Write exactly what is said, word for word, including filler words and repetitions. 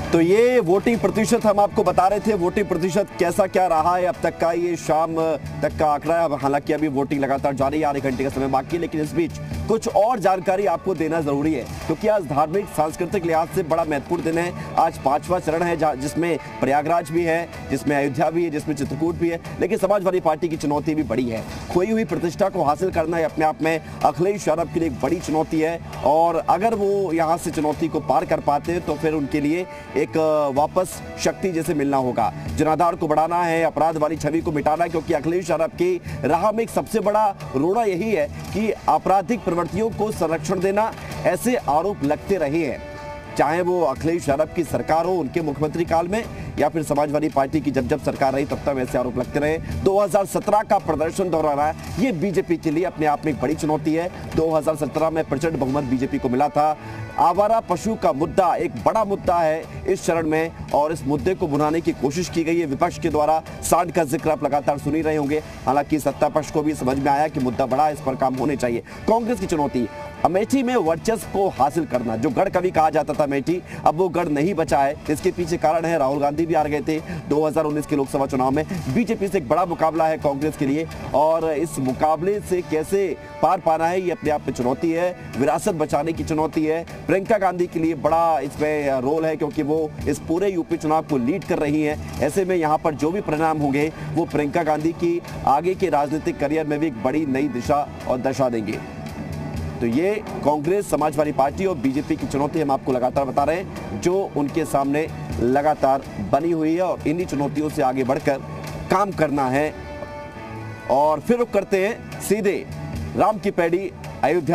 तो ये वोटिंग प्रतिशत हम आपको बता रहे थे, वोटिंग प्रतिशत कैसा क्या रहा है अब तक का, ये शाम तक का आंकड़ा है। हालांकि अभी वोटिंग लगातार जारी है, आधे घंटे का समय बाकी है, लेकिन इस बीच कुछ और जानकारी आपको देना जरूरी है क्योंकि आज धार्मिक सांस्कृतिक लिहाज से बड़ा महत्वपूर्ण दिन है। आज पांचवा चरण है जिसमें प्रयागराज भी है, जिसमें अयोध्या भी है, जिसमें चित्रकूट भी है, लेकिन समाजवादी पार्टी की चुनौती भी बड़ी है। खोई हुई प्रतिष्ठा को हासिल करना अपने आप में अखिलेश यादव के लिए एक बड़ी चुनौती है और अगर वो यहाँ से चुनौती को पार कर पाते हैं तो फिर उनके लिए एक वापस शक्ति जैसे मिलना होगा। जनाधार को बढ़ाना है, अपराध वाली छवि को मिटाना, क्योंकि अखिलेश यादव की राह में एक सबसे बड़ा रोड़ा यही है कि आपराधिक प्रवृत्तियों को संरक्षण देना। ऐसे आरोप लगते रहे हैं, चाहे वो अखिलेश यादव की सरकार हो उनके मुख्यमंत्री काल में या फिर समाजवादी पार्टी की जब जब सरकार रही तब तक ऐसे आरोप लगते रहे। दो हज़ार सत्रह का प्रदर्शन दोहराना ये बीजेपी के लिए अपने आप में एक बड़ी चुनौती है। दो हज़ार सत्रह में प्रचंड बहुमत बीजेपी को मिला था। आवारा पशु का मुद्दा एक बड़ा मुद्दा है इस चरण में और इस मुद्दे को भुनाने की कोशिश की गई है विपक्ष के द्वारा। सांड का जिक्र आप लगातार सुन ही रहे होंगे। हालांकि सत्ता पक्ष को भी समझ में आया कि मुद्दा बड़ा है, इस पर काम होने चाहिए। कांग्रेस की चुनौती अमेठी में वर्चस्व को हासिल करना, जो गढ़ कभी कहा जाता था अमेठी, अब वो गढ़ नहीं बचा है। इसके पीछे कारण है राहुल गांधी भी हार गए थे दो हज़ार उन्नीस के लोकसभा चुनाव में। बीजेपी से एक बड़ा मुकाबला है कांग्रेस के लिए और इस मुकाबले से कैसे पार पाना है ये अपने आप में चुनौती है। विरासत बचाने की चुनौती है। प्रियंका गांधी के लिए बड़ा इसमें रोल है क्योंकि वो इस पूरे यूपी चुनाव को लीड कर रही हैं। ऐसे में यहाँ पर जो भी परिणाम होंगे वो प्रियंका गांधी की आगे के राजनीतिक करियर में भी एक बड़ी नई दिशा और दशा देंगे। तो ये कांग्रेस, समाजवादी पार्टी और बीजेपी की चुनौती हम आपको लगातार बता रहे हैं जो उनके सामने लगातार बनी हुई है और इन्हीं चुनौतियों से आगे बढ़कर काम करना है। और फिर रुक करते हैं सीधे राम की पैड़ी अयोध्या।